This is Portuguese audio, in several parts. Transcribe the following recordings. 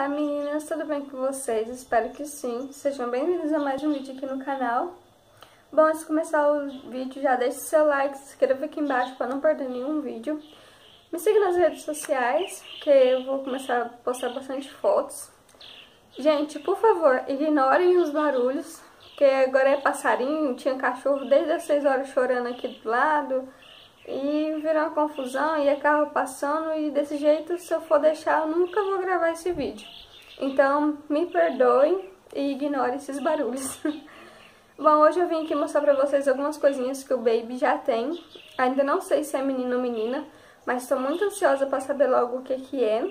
Olá meninas, tudo bem com vocês? Espero que sim. Sejam bem-vindos a mais um vídeo aqui no canal. Bom, antes de começar o vídeo, já deixe seu like, se inscreva aqui embaixo para não perder nenhum vídeo. Me siga nas redes sociais, que eu vou começar a postar bastante fotos. Gente, por favor, ignorem os barulhos, que agora é passarinho, tinha cachorro desde as 6 horas chorando aqui do lado. E virou uma confusão, e é carro passando, e desse jeito, se eu for deixar, eu nunca vou gravar esse vídeo. Então, me perdoem e ignorem esses barulhos. Bom, hoje eu vim aqui mostrar pra vocês algumas coisinhas que o Baby já tem. Ainda não sei se é menino ou menina, mas estou muito ansiosa pra saber logo o que que é.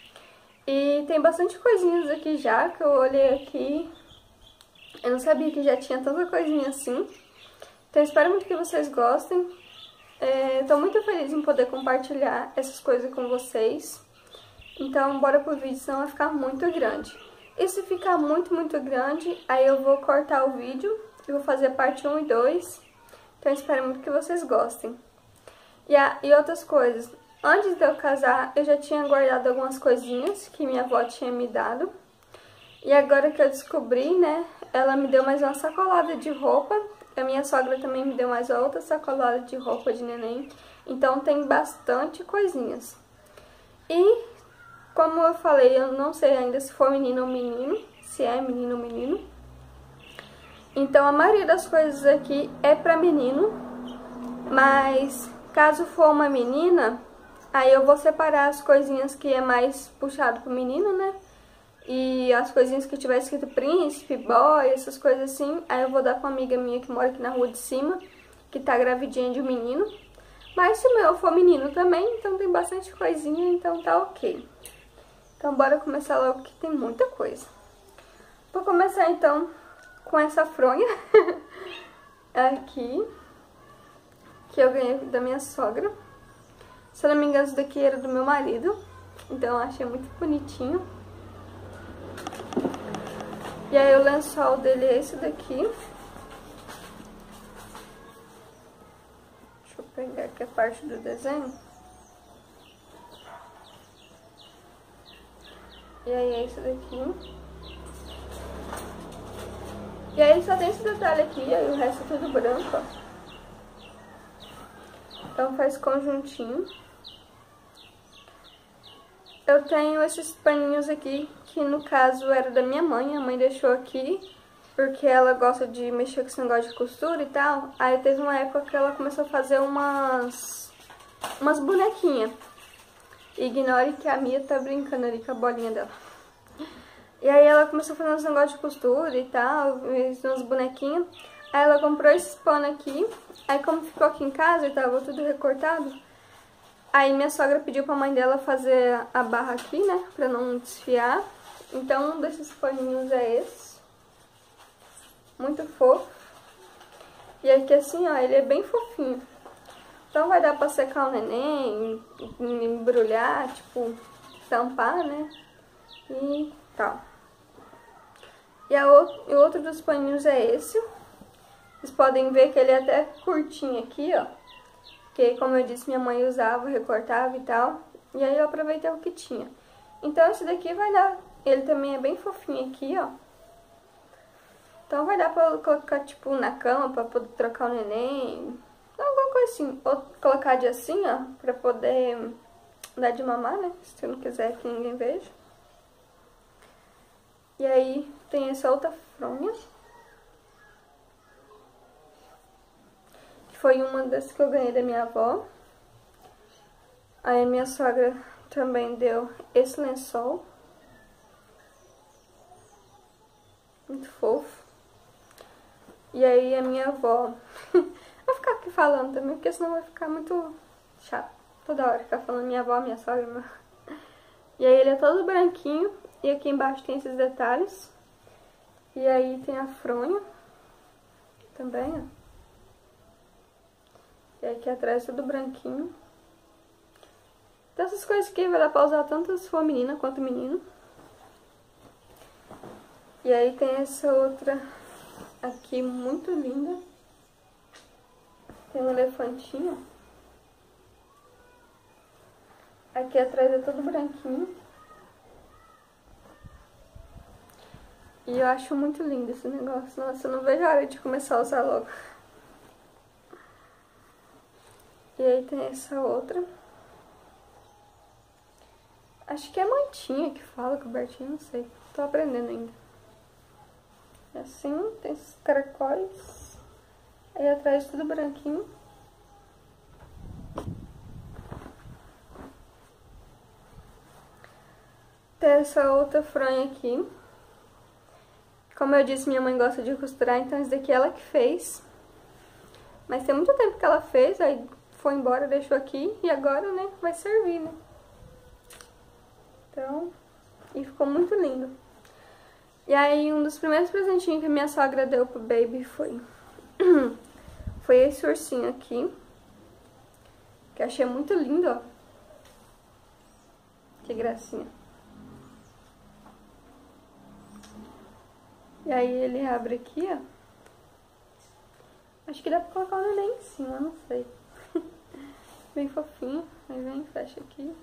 E tem bastante coisinhas aqui já, que eu olhei aqui. Eu não sabia que já tinha tanta coisinha assim. Então, espero muito que vocês gostem. Estou muito feliz em poder compartilhar essas coisas com vocês. Então, bora pro vídeo, senão vai ficar muito grande. E se ficar muito grande, aí eu vou cortar o vídeo e vou fazer parte 1 e 2. Então, espero muito que vocês gostem. E outras coisas. Antes de eu casar, eu já tinha guardado algumas coisinhas que minha avó tinha me dado. E agora que eu descobri, né, ela me deu mais uma sacolada de roupa. A minha sogra também me deu mais outra sacolada de roupa de neném. Então tem bastante coisinhas. E, como eu falei, eu não sei ainda se for menino ou menino. Se é menino ou menino. Então a maioria das coisas aqui é pra menino. Mas caso for uma menina, aí eu vou separar as coisinhas que é mais puxado pro menino, né? E as coisinhas que tiver escrito príncipe, boy, essas coisas assim, aí eu vou dar pra uma amiga minha que mora aqui na rua de cima, que tá gravidinha de um menino. Mas se o meu for menino também, então tem bastante coisinha, então tá ok. Então bora começar logo que tem muita coisa. Vou começar então com essa fronha aqui, que eu ganhei da minha sogra. Se eu não me engano, isso daqui era do meu marido, então eu achei muito bonitinho. E aí o lençol dele é esse daqui. Deixa eu pegar aqui a parte do desenho. E aí é esse daqui. E aí só tem esse detalhe aqui, aí o resto é tudo branco, ó. Então faz conjuntinho. Eu tenho esses paninhos aqui, que no caso era da minha mãe. A mãe deixou aqui, porque ela gosta de mexer com esse negócio de costura e tal. Aí teve uma época que ela começou a fazer umas bonequinhas. Ignore que a Mia tá brincando ali com a bolinha dela. E aí ela começou a fazer uns negócios de costura e tal, uns bonequinhos. Aí ela comprou esses panos aqui. Aí como ficou aqui em casa e tava tudo recortado, aí minha sogra pediu pra mãe dela fazer a barra aqui, né, pra não desfiar. Então um desses paninhos é esse. Muito fofo. E aqui assim, ó, ele é bem fofinho. Então vai dar pra secar o neném, embrulhar, tipo, tampar, né, e tal. E o outro dos paninhos é esse. Vocês podem ver que ele é até curtinho aqui, ó. Porque, como eu disse, minha mãe usava, recortava e tal. E aí eu aproveitei o que tinha. Então esse daqui vai dar... Ele também é bem fofinho aqui, ó. Então vai dar pra colocar, tipo, na cama, pra poder trocar o neném. Alguma coisa assim. Ou colocar de assim, ó, pra poder dar de mamar, né? Se não quiser que ninguém veja. E aí tem essa outra fronha. Foi uma das que eu ganhei da minha avó. Aí a minha sogra também deu esse lençol. Muito fofo. E aí a minha avó... Vou ficar aqui falando também, porque senão vai ficar muito chato. Toda hora ficar falando minha avó, minha sogra, meu... E aí ele é todo branquinho. E aqui embaixo tem esses detalhes. E aí tem a fronha. Também, ó. E aqui atrás tudo branquinho. Então essas coisas aqui vai dar pra usar tanto se for menina quanto menino. E aí tem essa outra aqui muito linda. Tem um elefantinho. Aqui atrás é tudo branquinho. E eu acho muito lindo esse negócio. Nossa, eu não vejo a hora de começar a usar logo. E aí tem essa outra. Acho que é mantinha que fala, cobertinha, não sei. Tô aprendendo ainda. É assim, tem esses caracóis. Aí atrás tudo branquinho. Tem essa outra fronha aqui. Como eu disse, minha mãe gosta de costurar, então esse daqui ela que fez. Mas tem muito tempo que ela fez, aí foi embora, deixou aqui. E agora, né, vai servir, né? Então, e ficou muito lindo. E aí, um dos primeiros presentinhos que a minha sogra deu pro baby foi esse ursinho aqui. Que eu achei muito lindo, ó. Que gracinha. E aí ele abre aqui, ó. Acho que dá pra colocar o neném em cima, não sei. Bem fofinho. Aí vem, fecha aqui.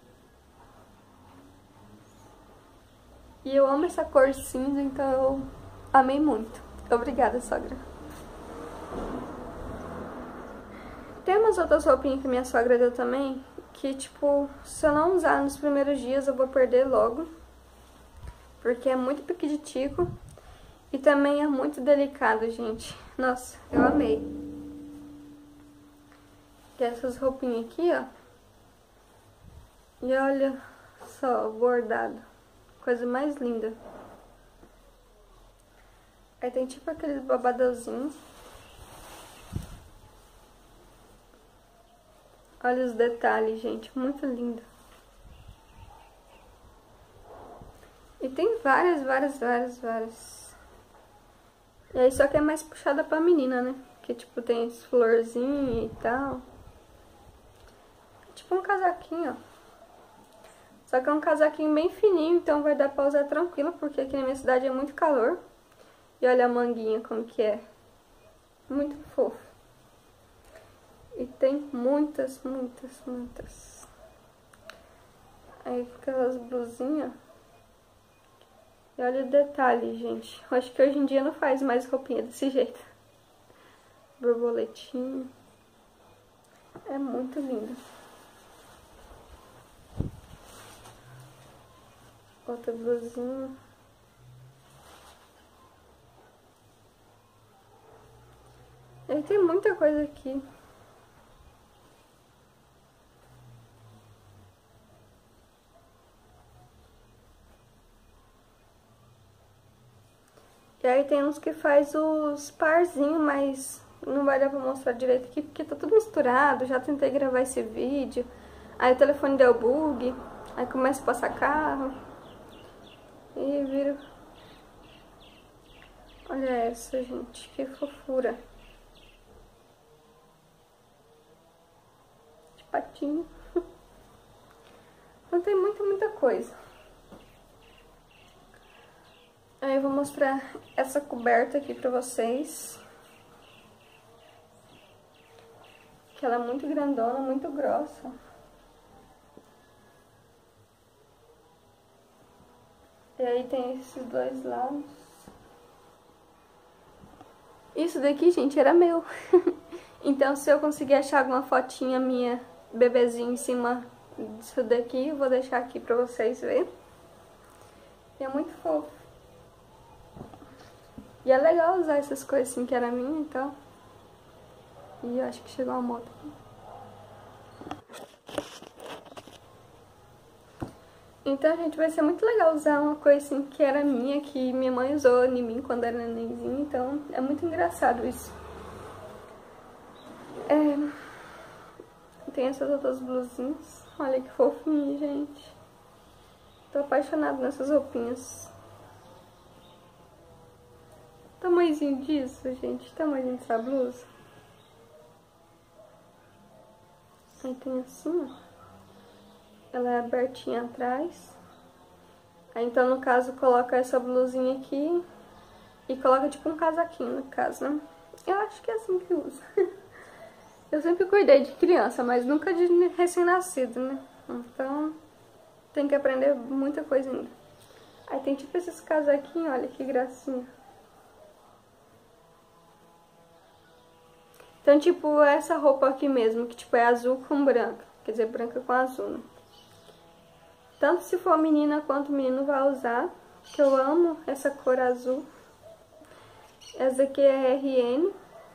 E eu amo essa cor cinza, então eu amei muito. Obrigada, sogra. Tem umas outras roupinhas que minha sogra deu também, que tipo, se eu não usar nos primeiros dias eu vou perder logo. Porque é muito piquititico. E também é muito delicado, gente. Nossa, eu amei. E essas roupinhas aqui, ó. E olha só, o bordado. Coisa mais linda. Aí tem tipo aqueles babadãozinhos. Olha os detalhes, gente. Muito lindo. E tem várias. E aí só que é mais puxada pra menina, né? Que tipo tem esse florzinho e tal. É tipo um casaquinho, ó. Só que é um casaquinho bem fininho, então vai dar pra usar tranquilo, porque aqui na minha cidade é muito calor. E olha a manguinha como que é. Muito fofo. E tem muitas. Aí fica as blusinhas. E olha o detalhe, gente. Eu acho que hoje em dia não faz mais roupinha desse jeito. Borboletinha. É muito lindo. Outra blusinha. E tem muita coisa aqui. E aí tem uns que faz os parzinhos, mas não vai dar pra mostrar direito aqui, porque tá tudo misturado. Já tentei gravar esse vídeo. Aí o telefone deu bug. Aí começa a passar carro. E vira... Olha essa, gente. Que fofura. De patinho. Então tem muita coisa. Aí eu vou mostrar essa coberta aqui pra vocês. Que ela é muito grandona, muito grossa. E aí tem esses dois lados. Isso daqui, gente, era meu. Então se eu conseguir achar alguma fotinha minha, bebezinho, em cima disso daqui, eu vou deixar aqui pra vocês verem. E é muito fofo. E é legal usar essas coisas assim que era minha, então. E eu acho que chegou a moto. Então, gente, vai ser muito legal usar uma coisa assim que era minha, que minha mãe usou em mim quando era nenenzinha, então é muito engraçado isso. Tem essas outras blusinhas. Olha que fofinho, gente. Tô apaixonada nessas roupinhas. Tamanhozinho disso, gente. Tamanhozinho dessa blusa. Aí tem assim, ó. Ela é abertinha atrás. Aí então, no caso, coloca essa blusinha aqui. E coloca tipo um casaquinho, no caso, né? Eu acho que é assim que usa. Eu sempre cuidei de criança, mas nunca de recém-nascido, né? Então, tem que aprender muita coisa ainda. Aí tem tipo esses casaquinhos, olha que gracinha. Então, tipo, essa roupa aqui mesmo, que tipo é azul com branca. Quer dizer, branca com azul, né? Tanto se for menina quanto menino vai usar. Que eu amo essa cor azul. Essa aqui é RN.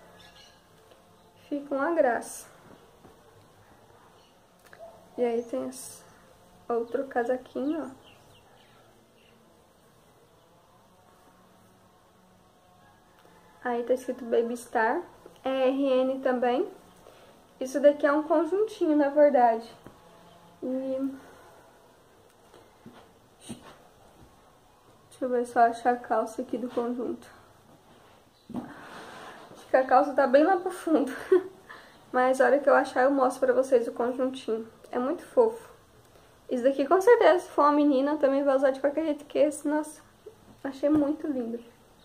Fica uma graça. E aí tem esse outro casaquinho, ó. Aí tá escrito Baby Star. É RN também. Isso daqui é um conjuntinho, na verdade. E... deixa eu ver se eu acho a calça aqui do conjunto. Acho que a calça tá bem lá pro fundo. Mas a hora que eu achar eu mostro pra vocês o conjuntinho. É muito fofo. Isso daqui com certeza, se for uma menina, também vai usar de qualquer jeito que esse. Nossa, achei muito lindo.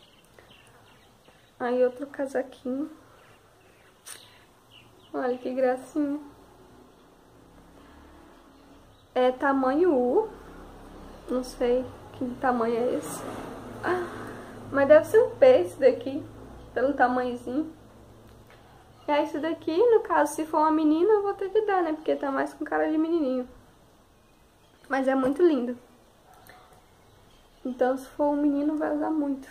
Aí outro casaquinho. Olha que gracinha. É tamanho U. Não sei que tamanho é esse. Mas deve ser um P esse daqui. Pelo tamanhozinho. E aí esse daqui, no caso, se for uma menina, eu vou ter que dar, né? Porque tá mais com cara de menininho. Mas é muito lindo. Então, se for um menino, vai usar muito.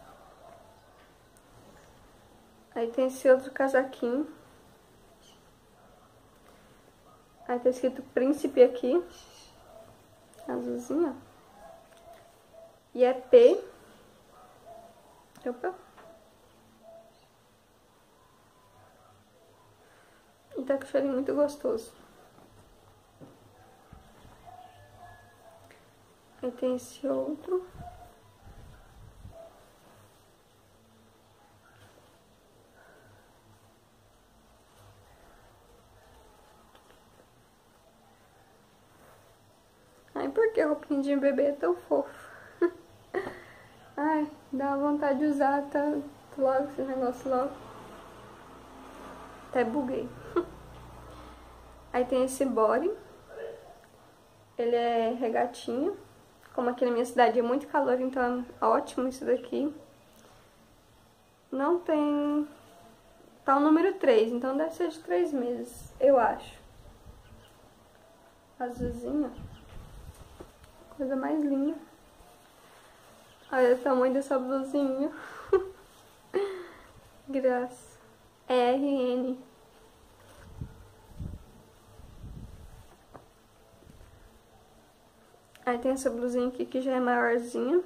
Aí tem esse outro casaquinho. Aí tá escrito Príncipe aqui. Azulzinho, ó. E é P. Opa. E tá com cheirinho muito gostoso. Aí tem esse outro. Ai, por que roupinha de bebê é tão fofo? Ai, dá vontade de usar, tá logo esse negócio logo. Até buguei. Aí tem esse body. Ele é regatinho. Como aqui na minha cidade é muito calor, então é ótimo isso daqui. Não tem... tá o número 3, então deve ser de 3 meses, eu acho. Azulzinho. Coisa mais linda. Olha o tamanho dessa blusinha. Graça. É RN. Aí tem essa blusinha aqui que já é maiorzinha.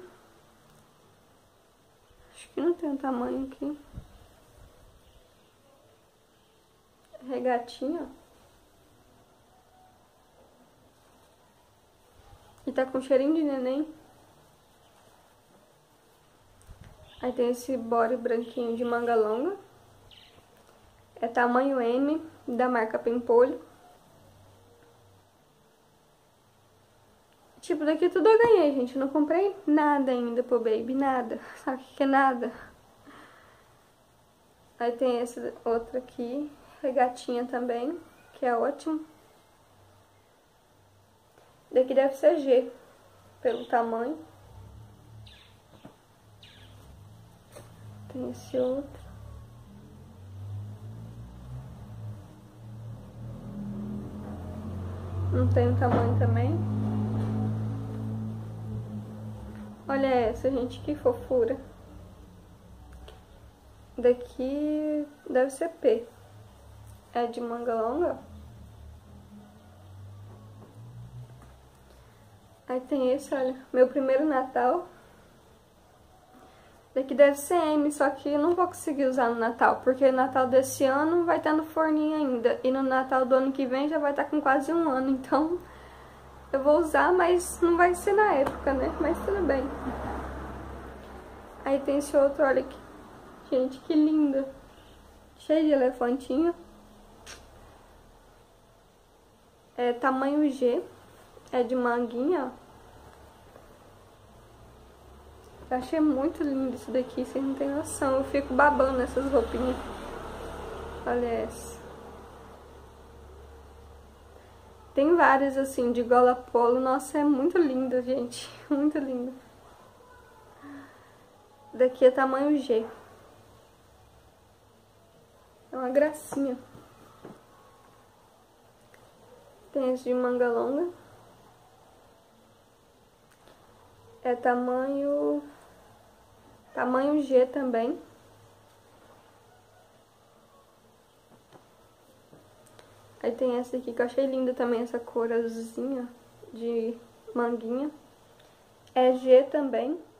Acho que não tem um tamanho aqui. Regatinha. E tá com cheirinho de neném. Aí tem esse body branquinho de manga longa. É tamanho M, da marca Pimpolho. Tipo, daqui tudo eu ganhei, gente. Eu não comprei nada ainda pro baby, nada. Sabe o que é nada? Aí tem esse outro aqui, regatinha também, que é ótimo. Daqui deve ser G, pelo tamanho. Tem esse outro. Não tem o tamanho também. Olha essa, gente, que fofura. Daqui deve ser P. É de manga longa. Aí tem esse, olha, meu primeiro Natal. Daqui deve ser M, só que eu não vou conseguir usar no Natal, porque no Natal desse ano vai estar no forninho ainda. E no Natal do ano que vem já vai estar com quase 1 ano, então eu vou usar, mas não vai ser na época, né? Mas tudo bem. Aí tem esse outro, olha aqui. Gente, que lindo. Cheio de elefantinho. É tamanho G. É de manguinha, ó. Eu achei muito lindo isso daqui, vocês não tem noção. Eu fico babando nessas roupinhas. Olha essa. Tem várias assim, de gola polo. Nossa, é muito lindo, gente. Muito lindo. daqui é tamanho G. É uma gracinha. Tem esse de manga longa. É tamanho G também. Aí tem essa aqui que eu achei linda também, essa cor azulzinha de manguinha. É G também.